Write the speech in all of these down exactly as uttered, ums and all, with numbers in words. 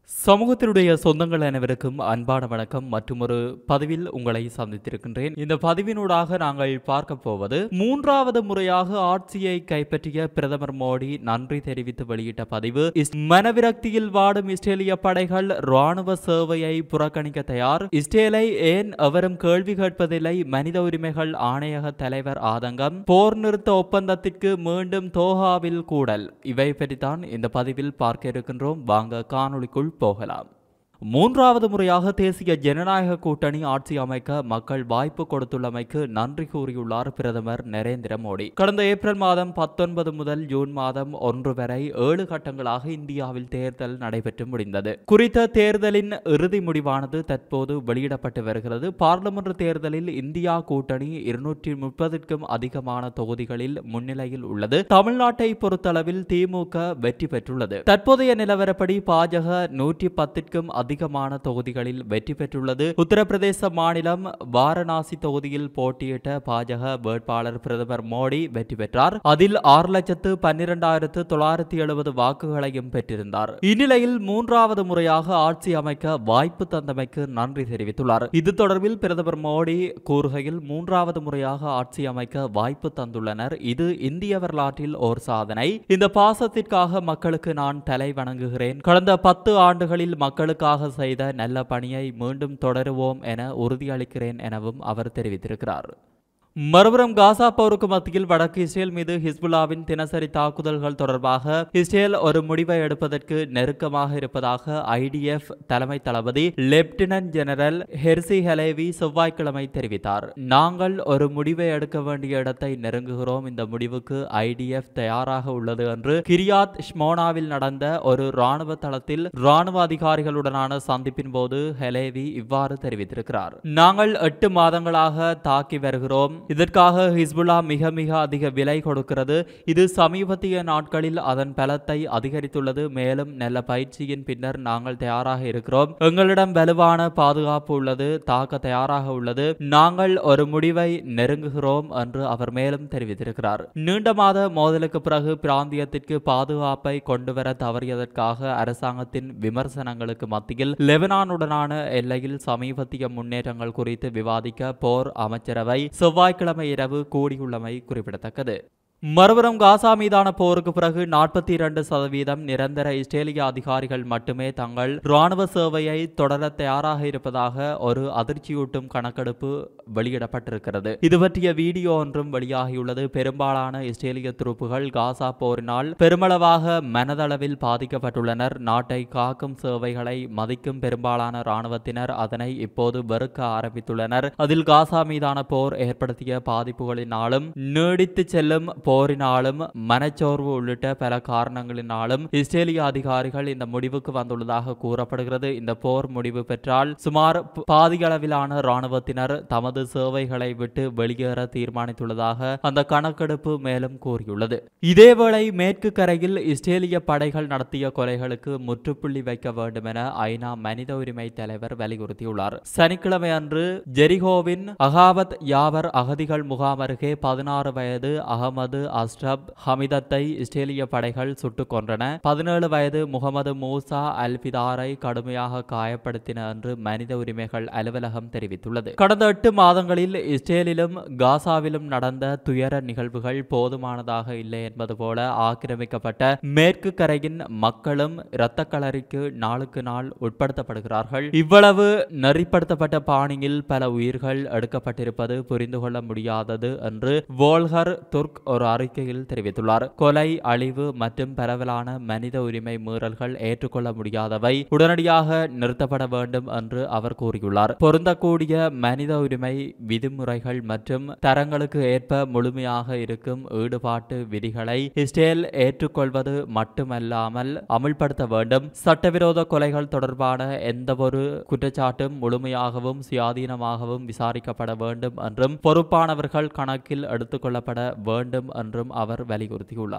சமூகத்தினுடைய சொந்தங்கள் அனைவருக்கும் அன்பான வணக்கம். மற்றும் ஒரு பதிவில் உங்களை சந்தித்திருக்கின்றேன். இந்த பதிவினூடாக நாங்கள் பார்க்க போவது மூன்றாவது முறையாக ஆட்சியை கைப்பற்றிய பிரதமர் மோடி நன்றி தெரிவித்து வெளியிட்ட பதிவு. மனவிரக்தியில் வாடும் இஸ்ரேலிய படைகள் ராணுவ சேவையை புறக்கணிக்க தயார். இஸ்ரேலை ஏன் எவரும் கேள்வி கேட்பதில்லை. மனித உரிமைகள் ஆணையக தலைவர் ஆதங்கம். போர் நிறுத்த ஒப்பந்தத்திற்கு மீண்டும் தோஹாவில் கூடல். இவை பற்றித்தான் இந்த பதிவில் பார்க்க இருக்கின்றோம். வாங்க காணொளிக்குள் போகலாம். மூன்றாவது முறையாக தேசிய ஜனநாயக கூட்டணி ஆட்சி அமைக்க மக்கள் வாய்ப்பு கொடுத்துள்ளமைக்கு நன்றி கூறியுள்ளார் பிரதமர் நரேந்திர மோடி. கடந்த ஏப்ரல் மாதம் பத்தொன்பது முதல் ஜூன் மாதம் ஒன்று வரை ஏழு கட்டங்களாக இந்தியாவில் தேர்தல் நடைபெற்று முடிந்தது. குறித்த தேர்தலின் இறுதி முடிவானது தற்போது வெளியிடப்பட்டு வருகிறது. பாராளுமன்ற தேர்தலில் இந்தியா கூட்டணி இருநூற்றி முப்பதுக்கும் அதிகமான தொகுதிகளில் முன்னிலையில் உள்ளது. தமிழ்நாட்டை பொறுத்தளவில் திமுக வெற்றி பெற்றுள்ளது. தற்போதைய நிலவரப்படி பாஜக நூற்றி பத்திற்கும் அதிகமான தொகுதிகளில் வெற்றி பெற்றுள்ளது. உத்தரப்பிரதேச மாநிலம் வாரணாசி தொகுதியில் போட்டியிட்ட பாஜக வேட்பாளர் பிரதமர் மோடி வெற்றி பெற்றார். அதில் ஆறு லட்சத்து பன்னிரண்டாயிரத்து தொள்ளாயிரத்தி எழுபது வாக்குகளையும் பெற்றிருந்தார். இந்நிலையில் மூன்றாவது முறையாக ஆட்சி அமைக்க வாய்ப்பு தந்தமைக்கு நன்றி தெரிவித்துள்ளார். இது தொடர்பில் பிரதமர் மோடி கூறுகையில், மூன்றாவது முறையாக ஆட்சி அமைக்க வாய்ப்பு தந்துள்ளனர். இது இந்திய வரலாற்றில் ஓர் சாதனை. இந்த பாசத்திற்காக மக்களுக்கு நான் தலை வணங்குகிறேன். கடந்த பத்து ஆண்டுகளில் மக்களுக்காக செய்த நல்ல பணியை மீண்டும் தொடருவோம் என உறுதியளிக்கிறேன் எனவும் அவர் தெரிவித்திருக்கிறார். மறுபுறம் காசா போருக்கு மத்தியில் வடக்கு இஸ்ரேல் மீது ஹிஸ்புல்லாவின் தினசரி தாக்குதல்கள் தொடர்பாக இஸ்ரேல் ஒரு முடிவை எடுப்பதற்கு நெருக்கமாக இருப்பதாக ஐடிஎஃப் தலைமை தளபதி லெப்டினன்ட் ஜெனரல் ஹெர்சி ஹலேவி செவ்வாய்க்கிழமை தெரிவித்தார். நாங்கள் ஒரு முடிவை எடுக்க வேண்டிய இடத்தை நெருங்குகிறோம். இந்த முடிவுக்கு ஐடிஎஃப் தயாராக உள்ளது என்று கிரியாத் ஷ்மோனாவில் நடந்த ஒரு ராணுவ தளத்தில் ராணுவ அதிகாரிகளுடனான சந்திப்பின் போது ஹலேவி இவ்வாறு தெரிவித்திருக்கிறார். நாங்கள் எட்டு மாதங்களாக தாக்கி வருகிறோம். இதற்காக ஹிஸ்புல்லா மிக மிக அதிக விலை கொடுக்கிறது. இது சமீபத்திய நாட்களில் அதன் பலத்தை அதிகரித்துள்ளது. மேலும் நல்ல பயிற்சியின் பின்னர் நாங்கள் தயாராக இருக்கிறோம். எங்களிடம் வலுவான பாதுகாப்பு உள்ளது. தாக்க தயாராக உள்ளது. நாங்கள் ஒரு முடிவை நெருங்குகிறோம் என்று அவர் மேலும் தெரிவித்திருக்கிறார். நீண்ட மாத மோதலுக்கு பிறகு பிராந்தியத்திற்கு பாதுகாப்பை கொண்டுவர தவறியதற்காக அரசாங்கத்தின் விமர்சனங்களுக்கு மத்தியில் லெபனானுடனான எல்லையில் சமீபத்திய முன்னேற்றங்கள் குறித்து விவாதிக்க போர் அமைச்சரவை செவ்வாய் கிழமை இரவு கூடியுள்ளமை குறிப்பிடத்தக்கது. மறுபுறம் காசா மீதான போருக்கு பிறகு நாற்பத்தி இரண்டு சதவீதம் நிரந்தர இஸ்ரேலிய அதிகாரிகள் மட்டுமே தங்கள் ராணுவ சேவையை தொடர தயாராக இருப்பதாக ஒரு அதிர்ச்சியூட்டும் கணக்கெடுப்பு வெளியிடப்பட்டிருக்கிறது. இது பற்றிய வீடியோ ஒன்றும் வெளியாகியுள்ளது. பெரும்பாலான இஸ்ரேலிய துருப்புகள் காசா போரினால் பெருமளவாக மனதளவில் பாதிக்கப்பட்டுள்ளனர். நாட்டை காக்கும் சேவைகளை மதிக்கும் பெரும்பாலான இராணுவத்தினர் அதனை இப்போது வெறுக்க ஆரம்பித்துள்ளனர். அதில் காசா மீதான போர் ஏற்படுத்திய பாதிப்புகளினாலும் நீடித்து செல்லும் போரினாலும் மனச்சோர்வு உள்ளிட்ட பல காரணங்களினாலும் இஸ்ரேலிய அதிகாரிகள் இந்த முடிவுக்கு வந்துள்ளதாக கூறப்படுகிறது. இந்த போர் முடிவு பெற்றால் சுமார் பாதியளவிலான இராணுவத்தினர் தமது சேவைகளை விட்டு வெளியேற தீர்மானித்துள்ளதாக அந்த கணக்கெடுப்பு மேலும் கூறியுள்ளது. இதேவேளை மேற்கு கரையில் இஸ்ரேலிய படைகள் நடத்திய கொலைகளுக்கு முற்றுப்புள்ளி வைக்க வேண்டும் என ஐநா மனித உரிமை தலைவர் வலியுறுத்தியுள்ளார். சனிக்கிழமை அன்று ஜெரிகோவின் அகாவத் யாவர் அகதிகள் முகாம் அருகே பதினாறு வயது அகமது அஸ்ரப் ஹமிதத்தை இஸ்ரேலிய படைகள் சுட்டுக் கொன்றன. பதினேழு வயது முகமது மூசா அல்பிதாரை கடுமையாக காயப்படுத்தின என்று மனித உரிமைகள் அலுவலகம் தெரிவித்துள்ளது. கடந்த எட்டு மாதங்களில் இஸ்ரேலிலும் காசாவிலும் நடந்த துயர நிகழ்வுகள் போதுமானதாக இல்லை என்பது போல ஆக்கிரமிக்கப்பட்ட மேற்கு கரையின் மக்களும் இரத்த களரிக்கு நாளுக்கு நாள் உட்படுத்தப்படுகிறார்கள். இவ்வளவு நெறிப்படுத்தப்பட்ட பாணியில் பல உயிர்கள் எடுக்கப்பட்டிருப்பது புரிந்து கொள்ள முடியாதது என்று வோல்கர் துர்க் ஒரு அறிக்கையில் தெரிவித்துள்ளார். கொலை, அழிவு மற்றும் பரவலான மனித உரிமை மீறல்கள் ஏற்றுக்கொள்ள முடியாதவை, உடனடியாக நிறுத்தப்பட வேண்டும் என்று அவர் கூறியுள்ளார். பொருந்தக்கூடிய மனித உரிமை விதிமுறைகள் மற்றும் தரங்களுக்கு ஏற்ப முழுமையாக இருக்கும் ஈடுபாட்டு விதிகளை இஸ்ரேல் ஏற்றுக்கொள்வது மட்டுமல்லாமல் அமுல்படுத்த வேண்டும். சட்டவிரோத கொலைகள் தொடர்பான எந்தவொரு குற்றச்சாட்டும் முழுமையாகவும் சுயாதீனமாகவும் விசாரிக்கப்பட வேண்டும் என்றும் பொறுப்பானவர்கள் கணக்கில் எடுத்துக் கொள்ளப்பட வேண்டும் என்றும் அவர் வலியுறுத்தியுள்ளார்.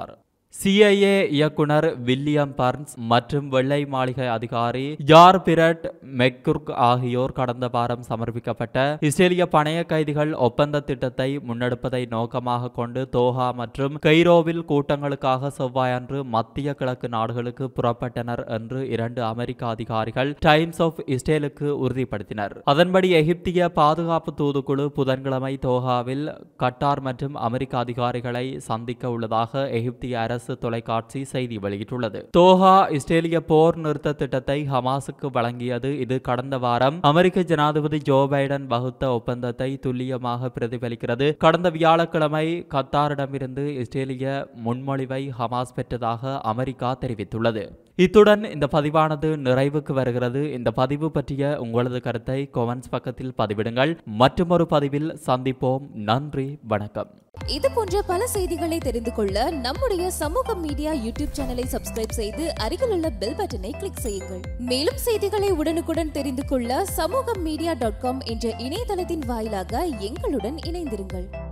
சி ஐ ஏ இயக்குனர் வில்லியம் பர்ன்ஸ் மற்றும் வெள்ளை மாளிகை அதிகாரி ஜார் பிரட் மெக்குர்க் ஆகியோர் கடந்த வாரம் சமர்ப்பிக்கப்பட்ட இஸ்ரேலிய பணைய கைதிகள் ஒப்பந்த திட்டத்தை முன்னெடுப்பதை நோக்கமாக கொண்டு தோஹா மற்றும் கெய்ரோவில் கூட்டங்களுக்காக செவ்வாயன்று மத்திய கிழக்கு நாடுகளுக்கு புறப்பட்டனர் என்று இரண்டு அமெரிக்க அதிகாரிகள் டைம்ஸ் ஆஃப் இஸ்ரேலுக்கு உறுதிப்படுத்தினர். அதன்படி எகிப்திய பாதுகாப்பு தூதுக்குழு புதன்கிழமை தோஹாவில் கட்டார் மற்றும் அமெரிக்க அதிகாரிகளை சந்திக்க உள்ளதாக எகிப்திய அரசு தொலைக்காட்சி செய்தி வெளியிட்டுள்ளது. தோஹா இஸ்ரேலிய போர் நிறுத்த திட்டத்தை ஹமாஸுக்கு வழங்கியது. இது கடந்த வாரம் அமெரிக்க ஜனாதிபதி ஜோ பைடன் வகுத்த ஒப்பந்தத்தை துல்லியமாக பிரதிபலிக்கிறது. கடந்த வியாழக்கிழமை கத்தாரிடமிருந்து இஸ்ரேலிய முன்மொழிவை ஹமாஸ் பெற்றதாக அமெரிக்கா தெரிவித்துள்ளது. இத்துடன் இந்த பதிவானது நிறைவுக்கு வருகிறது. இந்த பதிவு பற்றிய உங்களது கருத்தை கமெண்ட்ஸ் பக்கத்தில் பதிவிடுங்கள். மற்றொரு பதிவில் சந்திப்போம். நன்றி, வணக்கம். இது போன்ற பல செய்திகளை தெரிந்து கொள்ள நம்முடைய சமூக மீடியா யூடியூப் சேனலை சப்ஸ்கிரைப் செய்து அருகில் உள்ள பெல் பட்டனை கிளிக் செய்யுங்கள். மேலும் செய்திகளை உடனுக்குடன் தெரிந்து கொள்ள சமூக மீடியா டாட் காம் என்ற இணையதளத்தின் வாயிலாக எங்களுடன் இணைந்திருங்கள்.